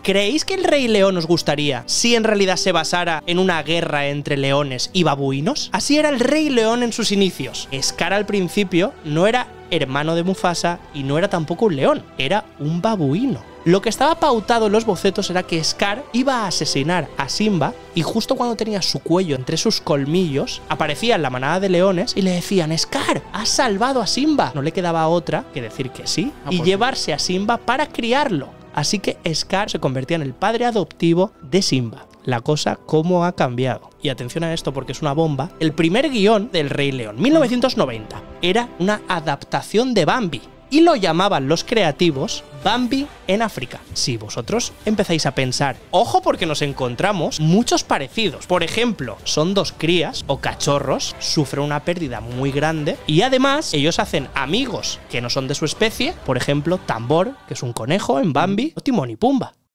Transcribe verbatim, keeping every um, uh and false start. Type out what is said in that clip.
¿Creéis que el Rey León os gustaría si en realidad se basara en una guerra entre leones y babuinos? Así era el Rey León en sus inicios. Scar al principio no era hermano de Mufasa y no era tampoco un león, era un babuino. Lo que estaba pautado en los bocetos era que Scar iba a asesinar a Simba y justo cuando tenía su cuello entre sus colmillos, aparecía en la manada de leones y le decían: Scar, has salvado a Simba. No le quedaba otra que decir que sí ah, y llevarse sí. a Simba para criarlo. Así que Scar se convertía en el padre adoptivo de Simba. La cosa cómo ha cambiado. Y atención a esto porque es una bomba. El primer guión del Rey León, mil novecientos noventa, era una adaptación de Bambi. Y lo llamaban los creativos Bambi en África. Si vosotros empezáis a pensar, ojo porque nos encontramos muchos parecidos. Por ejemplo, son dos crías o cachorros, sufren una pérdida muy grande y además ellos hacen amigos que no son de su especie. Por ejemplo, Tambor, que es un conejo en Bambi, o Timón y Pumba.